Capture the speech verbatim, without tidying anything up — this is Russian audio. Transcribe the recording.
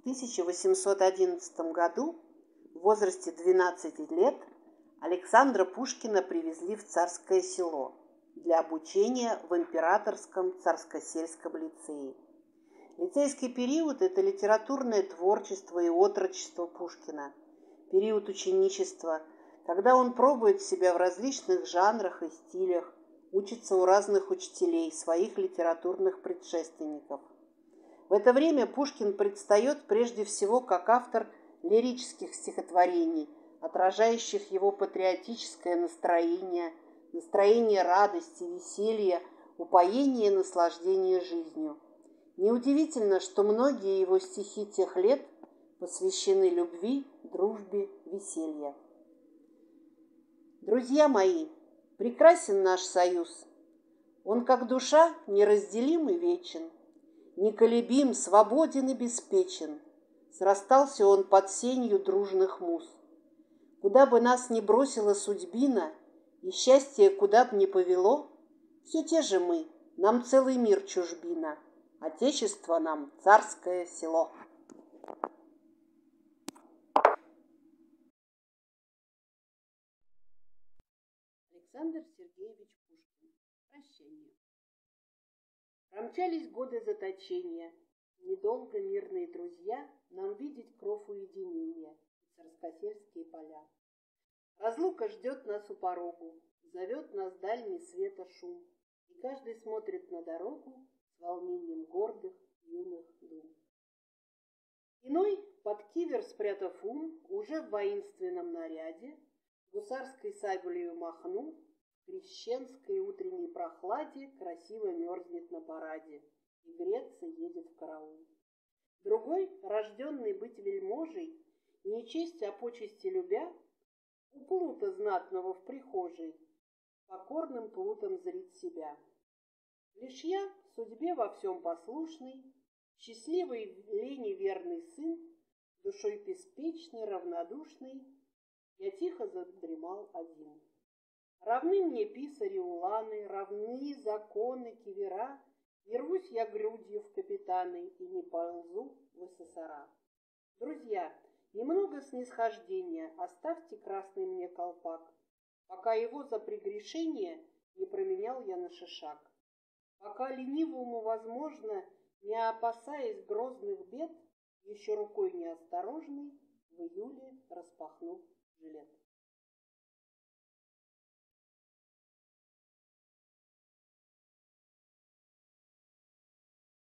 тысяча восемьсот одиннадцатом году в возрасте двенадцати лет Александра Пушкина привезли в Царское Село для обучения в Императорском царско-сельском лицее. Лицейский период – это литературное творчество и отрочество Пушкина, период ученичества, когда он пробует себя в различных жанрах и стилях, учится у разных учителей, своих литературных предшественников. В это время Пушкин предстает прежде всего как автор лирических стихотворений, отражающих его патриотическое настроение, настроение радости, веселья, упоения и наслаждения жизнью. Неудивительно, что многие его стихи тех лет посвящены любви, дружбе, веселью. Друзья мои, прекрасен наш союз. Он, как душа, неразделим и вечен, неколебим, свободен и беспечен. Срастался он под сенью дружных муз. Куда бы нас ни бросила судьбина, и счастье куда бы ни повело, все те же мы, нам целый мир чужбина, Отечество нам Царское Село. Александр Сергеевич Пушкин. Прощение. Промчались годы заточения. Недолго, мирные друзья, нам видеть кров уединения и царскосельские поля. Разлука ждет нас у порогу, зовет нас дальний света шум, и каждый смотрит на дорогу с волнением гордых юных дум. Иной, под кивер спрятав ум, уже в воинственном наряде, гусарской саблею махнув, в крещенской утренней прохладе красиво мерзнет на параде и греться едет в караул. Другой, рожденный быть вельможей, не честь, а почести любя, у плута знатного в прихожей, покорным плутом зрит себя. Лишь я, судьбе во всем послушный, счастливый лени верный сын, душой беспечный, равнодушный, я тихо задремал один. Равны мне писари уланы, равны законы кивера, не рвусь я грудью в капитаны и не ползу в СССР. Друзья, немного снисхождения, оставьте красный мне колпак, пока его за прегрешение не променял я на шишак. Пока ленивому возможно, не опасаясь грозных бед, еще рукой неосторожной в июле распахнув жилет.